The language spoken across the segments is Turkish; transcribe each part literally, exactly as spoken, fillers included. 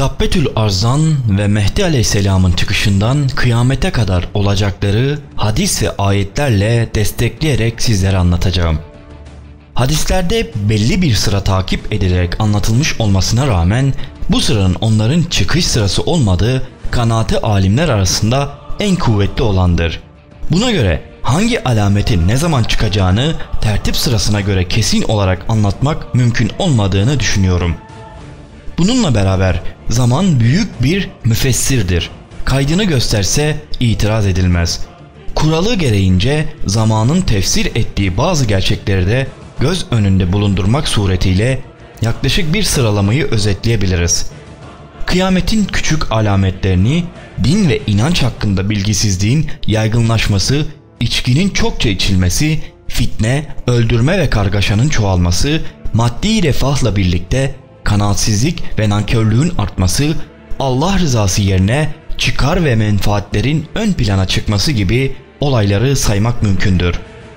Dabbetül Arz'dan ve Mehdi Aleyhisselam'ın çıkışından kıyamete kadar olacakları hadis ve ayetlerle destekleyerek sizlere anlatacağım. Hadislerde belli bir sıra takip edilerek anlatılmış olmasına rağmen bu sıranın onların çıkış sırası olmadığı kanaati alimler arasında en kuvvetli olandır. Buna göre hangi alametin ne zaman çıkacağını tertip sırasına göre kesin olarak anlatmak mümkün olmadığını düşünüyorum. Bununla beraber zaman büyük bir müfessirdir. Kaydını gösterse itiraz edilmez. Kuralı gereğince zamanın tefsir ettiği bazı gerçekleri de göz önünde bulundurmak suretiyle yaklaşık bir sıralamayı özetleyebiliriz. Kıyametin küçük alametlerini, din ve inanç hakkında bilgisizliğin yaygınlaşması, içkinin çokça içilmesi, fitne, öldürme ve kargaşanın çoğalması, maddi refahla birlikte kanaatsizlik ve nankörlüğün artması, Allah rızası yerine çıkar ve menfaatlerin ön plana çıkması gibi olayları saymak mümkündür.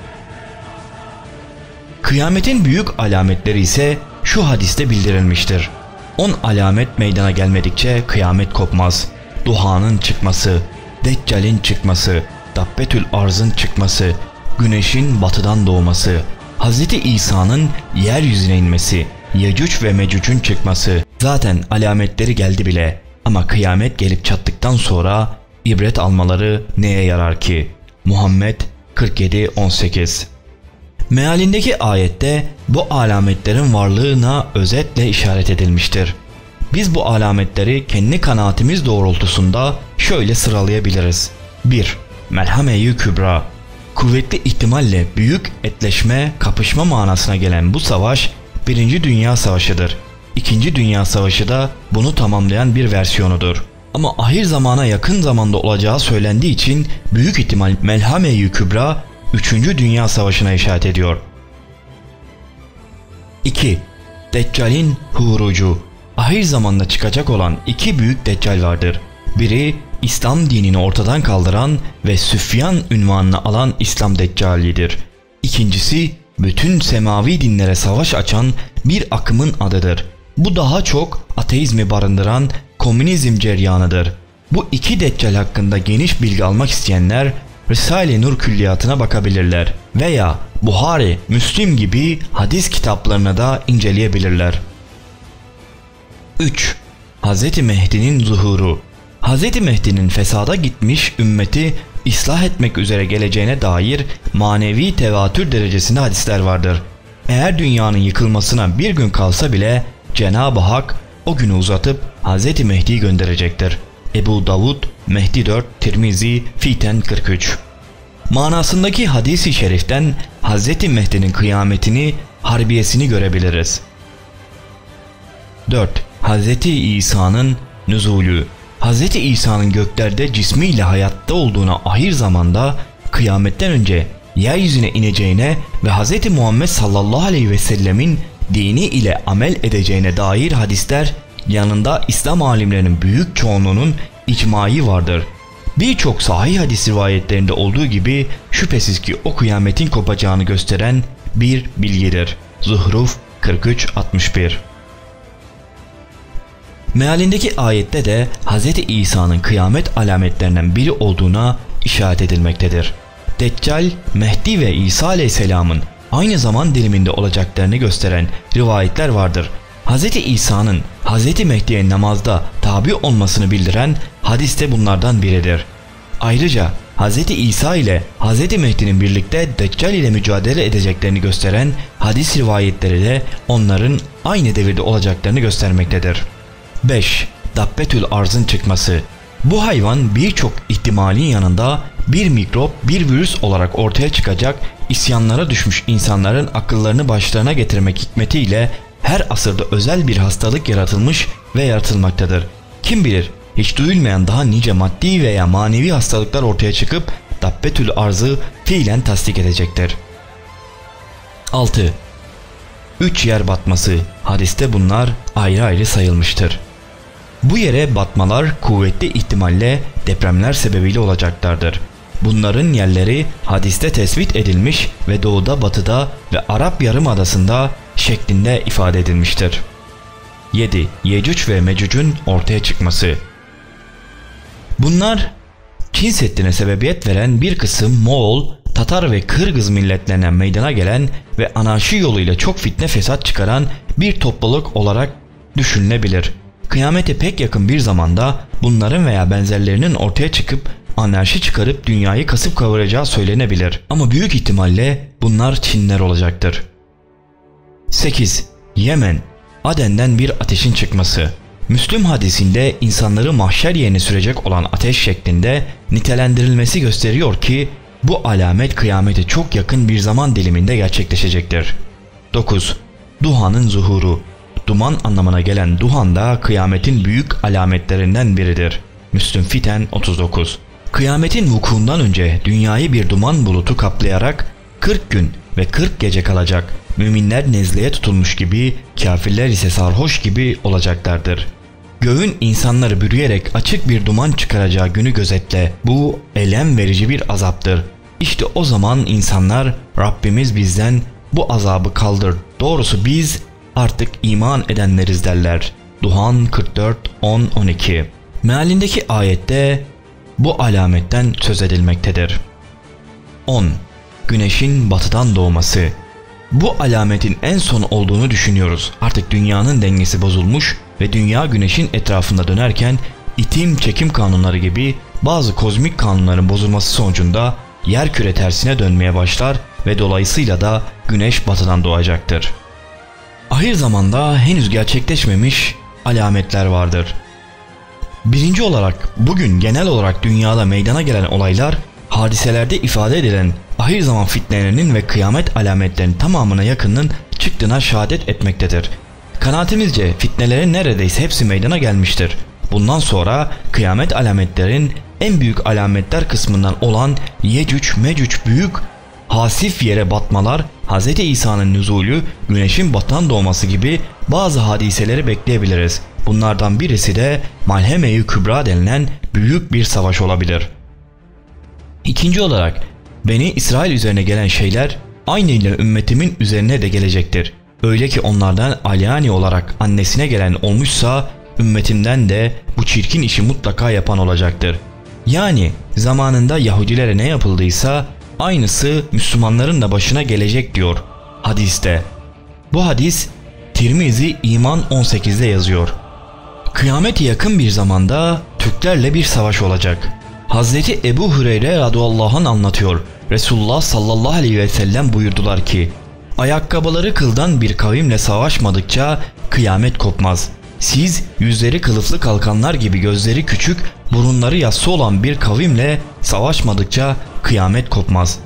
Kıyametin büyük alametleri ise şu hadiste bildirilmiştir. On alamet meydana gelmedikçe kıyamet kopmaz. Duhanın çıkması, Deccal'in çıkması, Dabbetül Arz'ın çıkması, güneşin batıdan doğması, Hz. İsa'nın yeryüzüne inmesi, Yecüc ve Mecüc'ün çıkması. Zaten alametleri geldi bile ama kıyamet gelip çattıktan sonra ibret almaları neye yarar ki? Muhammed kırk yedi on sekiz. Mealindeki ayette bu alametlerin varlığına özetle işaret edilmiştir. Biz bu alametleri kendi kanaatimiz doğrultusunda şöyle sıralayabiliriz. bir. Melhame-i Kübra. Kuvvetli ihtimalle büyük etleşme, kapışma manasına gelen bu savaş Birinci Dünya Savaşı'dır. İkinci Dünya Savaşı da bunu tamamlayan bir versiyonudur. Ama ahir zamana yakın zamanda olacağı söylendiği için büyük ihtimal Melhame-i Kübra Üçüncü Dünya Savaşı'na işaret ediyor. iki. Deccal'in hurucu. Ahir zamanda çıkacak olan iki büyük deccal vardır. Biri İslam dinini ortadan kaldıran ve Süfyan unvanını alan İslam Deccali'dir. İkincisi bütün semavi dinlere savaş açan bir akımın adıdır. Bu daha çok ateizmi barındıran komünizm ceryanıdır. Bu iki deccal hakkında geniş bilgi almak isteyenler Risale-i Nur külliyatına bakabilirler veya Buhari, Müslim gibi hadis kitaplarını da inceleyebilirler. üç. Hz. Mehdi'nin zuhuru. Hz. Mehdi'nin fesada gitmiş ümmeti ıslah etmek üzere geleceğine dair manevi tevatür derecesinde hadisler vardır. Eğer dünyanın yıkılmasına bir gün kalsa bile Cenab-ı Hak o günü uzatıp Hz. Mehdi'yi gönderecektir. Ebu Davud, Mehdi dört, Tirmizi, Fiten kırk üç. Manasındaki hadis-i şeriften Hz. Mehdi'nin kıyametini, harbiyesini görebiliriz. dört. Hz. İsa'nın nüzulü. Hz. İsa'nın göklerde cismiyle hayatta olduğuna ahir zamanda kıyametten önce yeryüzüne ineceğine ve Hz. Muhammed sallallahu aleyhi ve sellemin dini ile amel edeceğine dair hadisler yanında İslam alimlerinin büyük çoğunluğunun icmayı vardır. Birçok sahih hadis rivayetlerinde olduğu gibi şüphesiz ki o kıyametin kopacağını gösteren bir bilgidir. Zuhruf kırk üç altmış bir. Mealindeki ayette de Hz. İsa'nın kıyamet alametlerinden biri olduğuna işaret edilmektedir. Deccal, Mehdi ve İsa aleyhisselamın aynı zaman diliminde olacaklarını gösteren rivayetler vardır. Hz. İsa'nın Hz. Mehdi'ye namazda tabi olmasını bildiren hadis de bunlardan biridir. Ayrıca Hz. İsa ile Hz. Mehdi'nin birlikte Deccal ile mücadele edeceklerini gösteren hadis rivayetleri de onların aynı devirde olacaklarını göstermektedir. beş. Dabbetül Arz'ın çıkması. Bu hayvan birçok ihtimalin yanında bir mikrop, bir virüs olarak ortaya çıkacak, isyanlara düşmüş insanların akıllarını başlarına getirmek hikmetiyle her asırda özel bir hastalık yaratılmış ve yaratılmaktadır. Kim bilir hiç duyulmayan daha nice maddi veya manevi hastalıklar ortaya çıkıp Dabbetül Arz'ı fiilen tasdik edecektir. altı. Üç yer batması. Hadiste bunlar ayrı ayrı sayılmıştır. Bu yere batmalar kuvvetli ihtimalle depremler sebebiyle olacaklardır. Bunların yerleri hadiste tespit edilmiş ve doğuda, batıda ve Arap Yarımadası'nda şeklinde ifade edilmiştir. yedi. Yecüc ve Mecüc'ün ortaya çıkması. Bunlar Çin Seddi'ne sebebiyet veren bir kısım Moğol, Tatar ve Kırgız milletlerine meydana gelen ve anarşi yoluyla çok fitne fesat çıkaran bir topluluk olarak düşünülebilir. Kıyamete pek yakın bir zamanda bunların veya benzerlerinin ortaya çıkıp anarşi çıkarıp dünyayı kasıp kavuracağı söylenebilir. Ama büyük ihtimalle bunlar Çinler olacaktır. sekiz. Yemen, Aden'den bir ateşin çıkması. Müslüm hadisinde insanları mahşer yerine sürecek olan ateş şeklinde nitelendirilmesi gösteriyor ki bu alamet kıyamete çok yakın bir zaman diliminde gerçekleşecektir. dokuz. Duhanın zuhuru. Duman anlamına gelen duhan da kıyametin büyük alametlerinden biridir. Müslüm Fiten otuz dokuz. Kıyametin vukuundan önce dünyayı bir duman bulutu kaplayarak kırk gün ve kırk gece kalacak. Müminler nezleye tutulmuş gibi, kafirler ise sarhoş gibi olacaklardır. Göğün insanları bürüyerek açık bir duman çıkaracağı günü gözetle. Bu elem verici bir azaptır. İşte o zaman insanlar Rabbimiz bizden bu azabı kaldır. Doğrusu biz artık iman edenleriz derler. Duhan kırk dört on on iki. Mealindeki ayette bu alametten söz edilmektedir. on. Güneşin batıdan doğması. Bu alametin en son olduğunu düşünüyoruz. Artık dünyanın dengesi bozulmuş ve dünya güneşin etrafında dönerken itim çekim kanunları gibi bazı kozmik kanunların bozulması sonucunda yerküre tersine dönmeye başlar ve dolayısıyla da güneş batıdan doğacaktır. Ahir zamanda henüz gerçekleşmemiş alametler vardır. Birinci olarak bugün genel olarak dünyada meydana gelen olaylar hadiselerde ifade edilen ahir zaman fitnelerinin ve kıyamet alametlerinin tamamına yakınının çıktığına şehadet etmektedir. Kanaatimizce fitnelerin neredeyse hepsi meydana gelmiştir. Bundan sonra kıyamet alametlerin en büyük alametler kısmından olan Yecüc Mecüc büyük hasif yere batmalar, Hz. İsa'nın nüzulü, güneşin batıdan doğması gibi bazı hadiseleri bekleyebiliriz. Bunlardan birisi de Malheme-i Kübra denilen büyük bir savaş olabilir. İkinci olarak Beni İsrail üzerine gelen şeyler aynıyla ümmetimin üzerine de gelecektir. Öyle ki onlardan alyani olarak annesine gelen olmuşsa ümmetimden de bu çirkin işi mutlaka yapan olacaktır. Yani zamanında Yahudilere ne yapıldıysa aynısı Müslümanların da başına gelecek diyor hadiste. Bu hadis Tirmizi İman on sekizde yazıyor. Kıyamete yakın bir zamanda Türklerle bir savaş olacak. Hazreti Ebu Hureyre radıyallahu anh anlatıyor. Resulullah sallallahu aleyhi ve sellem buyurdular ki ayakkabıları kıldan bir kavimle savaşmadıkça kıyamet kopmaz. Siz yüzleri kılıflı kalkanlar gibi gözleri küçük, burunları yassı olan bir kavimle savaşmadıkça kıyamet kopmaz.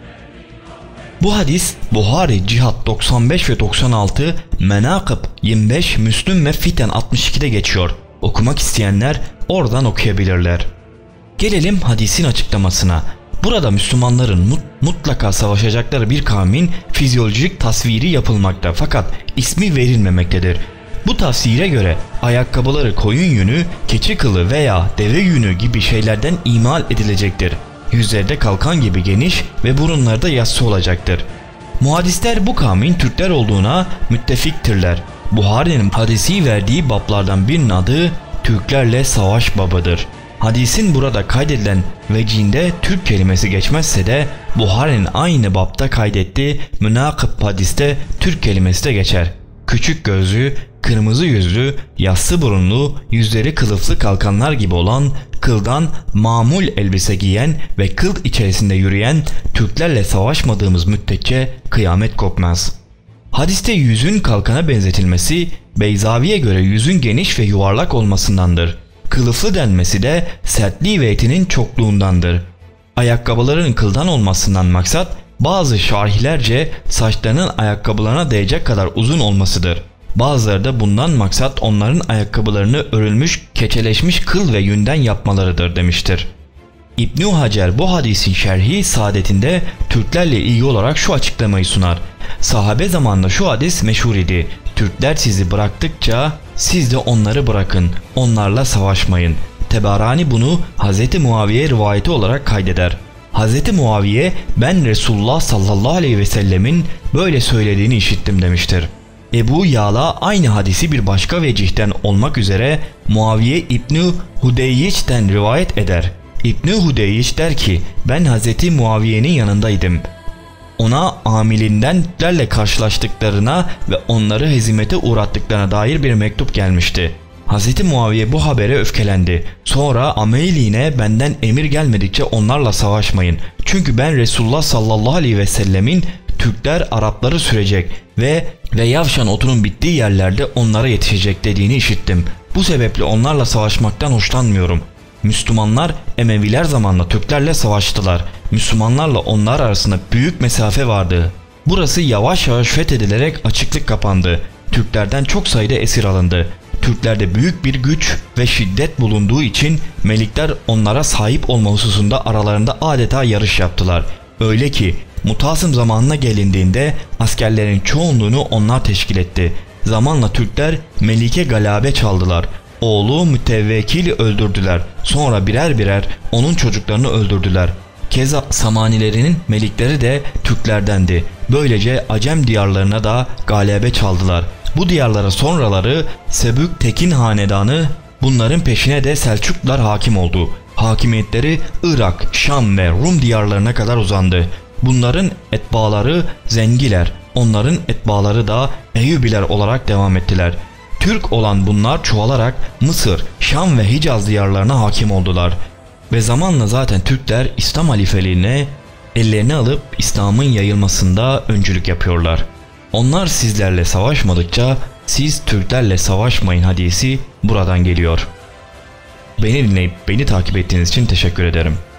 Bu hadis Buhari Cihat doksan beş ve doksan altı, Menakıb yirmi beş, Müslüm ve Fiten altmış ikide geçiyor. Okumak isteyenler oradan okuyabilirler. Gelelim hadisin açıklamasına. Burada Müslümanların mut, mutlaka savaşacakları bir kavmin fizyolojik tasviri yapılmakta fakat ismi verilmemektedir. Bu tafsire göre ayakkabıları koyun yünü, keçi kılı veya deve yünü gibi şeylerden imal edilecektir. Yüzleri de kalkan gibi geniş ve burunları da yassı olacaktır. Muhaddisler bu kavmin Türkler olduğuna müttefiktirler. Buhari'nin hadisi verdiği bablardan birinin adı Türklerle savaş babıdır. Hadisin burada kaydedilen vecinde Türk kelimesi geçmezse de Buhari'nin aynı babda kaydettiği Münakıb hadiste Türk kelimesi de geçer. Küçük gözlü, kırmızı yüzlü, yassı burunlu, yüzleri kılıflı kalkanlar gibi olan, kıldan mamul elbise giyen ve kıl içerisinde yürüyen Türklerle savaşmadığımız müddetçe kıyamet kopmaz. Hadiste yüzün kalkana benzetilmesi Beyzavi'ye göre yüzün geniş ve yuvarlak olmasındandır. Kılıflı denmesi de sertliği ve etinin çokluğundandır. Ayakkabıların kıldan olmasından maksat bazı şarihlerce saçlarının ayakkabılarına değecek kadar uzun olmasıdır. Bazıları da bundan maksat onların ayakkabılarını örülmüş, keçeleşmiş kıl ve yünden yapmalarıdır demiştir. İbn Hacer bu hadisin şerhi saadetinde Türklerle ilgili olarak şu açıklamayı sunar. Sahabe zamanında şu hadis meşhur idi. Türkler sizi bıraktıkça siz de onları bırakın, onlarla savaşmayın. Tebarani bunu Hz. Muaviye rivayeti olarak kaydeder. Hz. Muaviye ben Resulullah sallallahu aleyhi ve sellemin böyle söylediğini işittim demiştir. Ebu Yala aynı hadisi bir başka vecihten olmak üzere Muaviye İbni Hudeyyiç'ten rivayet eder. İbni Hudeyyiç der ki ben Hazreti Muaviye'nin yanındaydım. Ona amilindenlerle karşılaştıklarına ve onları hezimete uğrattıklarına dair bir mektup gelmişti. Hazreti Muaviye bu habere öfkelendi. Sonra ameliğine benden emir gelmedikçe onlarla savaşmayın. Çünkü ben Resulullah sallallahu aleyhi ve sellemin Türkler Arapları sürecek ve ve yavşan otunun bittiği yerlerde onlara yetişecek dediğini işittim. Bu sebeple onlarla savaşmaktan hoşlanmıyorum. Müslümanlar Emeviler zamanla Türklerle savaştılar. Müslümanlarla onlar arasında büyük mesafe vardı. Burası yavaş yavaş fethedilerek açıklık kapandı. Türklerden çok sayıda esir alındı. Türklerde büyük bir güç ve şiddet bulunduğu için melikler onlara sahip olma hususunda aralarında adeta yarış yaptılar. Öyle ki Mutasım zamanına gelindiğinde askerlerin çoğunluğunu onlar teşkil etti. Zamanla Türkler Melik'e galabe çaldılar. Oğlu Mütevekkil'i öldürdüler. Sonra birer birer onun çocuklarını öldürdüler. Keza Samanilerinin melikleri de Türklerdendi. Böylece Acem diyarlarına da galebe çaldılar. Bu diyarlara sonraları Sebük Tekin hanedanı, bunların peşine de Selçuklular hakim oldu. Hakimiyetleri Irak, Şam ve Rum diyarlarına kadar uzandı. Bunların etbaları Zengiler, onların etbaları da Eyyubiler olarak devam ettiler. Türk olan bunlar çoğalarak Mısır, Şam ve Hicaz diyarlarına hakim oldular. Ve zamanla zaten Türkler İslam halifeliğine ellerine alıp İslam'ın yayılmasında öncülük yapıyorlar. Onlar sizlerle savaşmadıkça siz Türklerle savaşmayın hadisi buradan geliyor. Beni dinleyip beni takip ettiğiniz için teşekkür ederim.